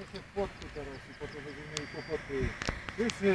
się w płotku teraz i po to będziemy mieli kłopoty.